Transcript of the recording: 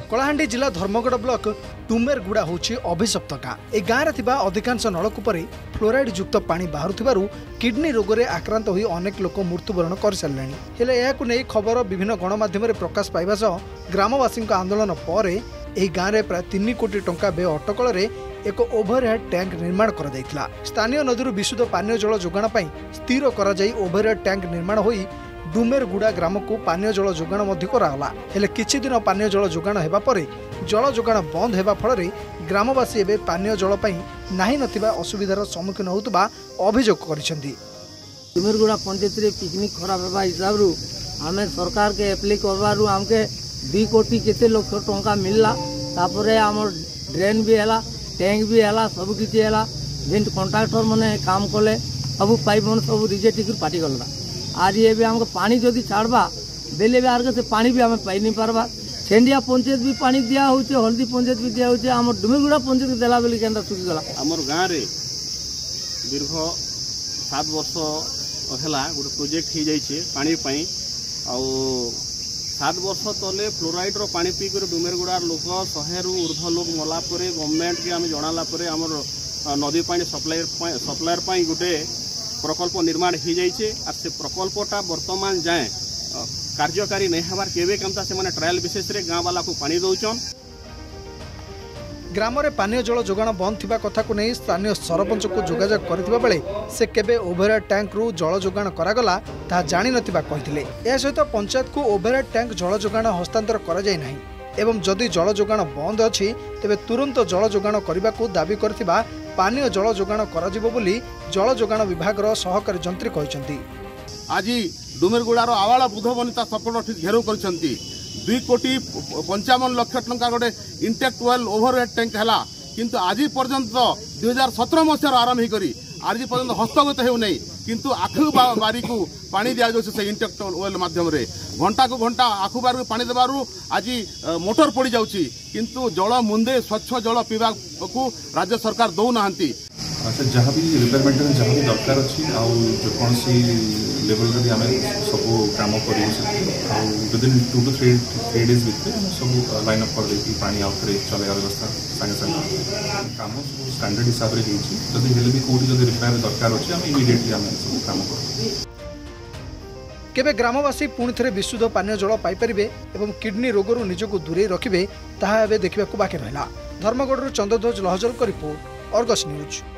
कलाहांडी जिला धर्मगढ़ ब्लॉक टुमेरगुड़ा होची अभिशप्त गाँ। ए गाँव थिबा अधिकांश नलकूपरे फ्लोराइड युक्त पानी बाहुथिबारु किडनी रोग रे आक्रांत होई अनेक लोक मृत्युवरण कर सारलेनी। हेले एहाकु नै खबर विभिन्न गणमाध्यम रे प्रकाश पाइबा सह ग्रामवासी आंदोलन पर एही गाँव रे प्राय 3 कोटी टंका व्यय अटकल रे एक ओभरहेड टैंक निर्माण करा जायतिला। स्थानीय नदीरु विशुद्ध पानीय जल जोगाण पई स्थिर करा जाई ओभरहेड टैंक निर्माण होई डुमेरगुड़ा ग्राम को पानीय जल जोगाण कराला। हेले किछि दिन पानीय जल जोगाण हेबा परे जल जोगाण बंद हेबा फଳରେ ग्रामवासी एबे पानीय जल पई नाही नथिबा असुविधार सम्मुखीन होतबा अभियोग करिसेंती। डुमेरगुड़ा पंचायत रे पिकनिक खराब हेबा हिसाब रु हमें सरकार के एप्लाई करबारु हमके 2 कोटी केते लक्ष टंका मिलला। तापरे हमर ड्रेन भी हैला, टैंक भी हैला, सब किछि हैला। जेन कॉन्ट्रैक्टर माने काम कले सब पाइप मन सब रिजेक्ट कर पाटी गलला। आज ये भी हमको पानी जदि छाड़बा बेले भी आर से पानी भी हमें पाई नहीं पारबा। छेंडिया पंचायत भी पानी दिया होचे, हल्दी पंचायत भी दिया होचे, हमर डुमेरगुड़ा पंचायत देला बेले केनता सुखी गला। हमर गाँव रे दीर्घ 7 वर्ष हला गोटे प्रोजेक्ट हो जाइए पानी पाई आउ 7 वर्ष तले फ्लोराइड रो पानी पी कर डुमेरगुड़ा लोक 100 रु ऊर्ध्व लोक मला परे गवर्नमेंट के आम जनाला परे हमर नदी पानी सप्लायर पाई गोटे प्रकल्प निर्माण हो जाइए। और से प्रकल्पटा वर्तमान जाए कार्यकारी नहीं हमार केवे कमता से माने ट्रायल बेसिस रे गाँव वाला को पानी दौचन। ग्राम रे पानीय जल जोगाण बंद थिबा कथा को नहीं स्थानीय सरपंच को जोगाजोग करथिबा बेले से केबे ओभरहेड टैंक रु जल जोगाण करागला ता जानि नथिबा कहिथिले। ए सहित पंचायत को ओभरहेड टैंक जल जोगाण हस्तांतर करा जाय नाही एवं जदि जल जोगाण बंद अछि तेबे तुरंत जल जोगाण करबा को दाबी करथिबा पानीय जल जोगाण कराजिबो बोली जल जोगाण विभाग रो सहकारी जंत्री कहिसंती। आज डुमेरगुड़ार आवाला बुध वनिता सपोर्ट घेराव करछंती 2 कोटी 55 लाख टंका गोटे इंटेक्ट वेल ओभरहेड टैंक हैला किंतु आज पर्यंत 2017 मसीहार आरंभ करी आज पर्यंत हस्तगत हो नहीं किंतु आखु बारी को पानी दिया जाउछ से इंटेक्ट वेल माध्यम रे घंटा को घंटा आखु बारी पानी देबारु आज मोटर पड़ी जाउची किंतु जल मुंदे स्वच्छ जल पीवा को राज्य सरकार दौ नाहंती। अच्छा जहाँ भी रिपेयरमेंट जहाँ भी दरकार अच्छी आसी लेवल रे आम सब काम कर विदिन 2 to 3 days भितर सब लाइन अप कर देकी पानी आउट रे चलेगा व्यवस्था संगे संगे काम सब स्टैंडर्ड हिसाब रे होची। जदि हेले भी कोडी जदि रिपेयर दरकार अच्छी आम इमिडिएटली आम सब काम कर। केबे ग्रामवासी पुणी थे विशुद्ध पानीय जल पाइपारे एवं किडनी रोगरू निजको दूरे रखिबे ताहा एबे देखिबाकू बाकी रहिला। धर्मगढ़ चंद्रध्वज लहजल का रिपोर्ट, अर्गस न्यूज।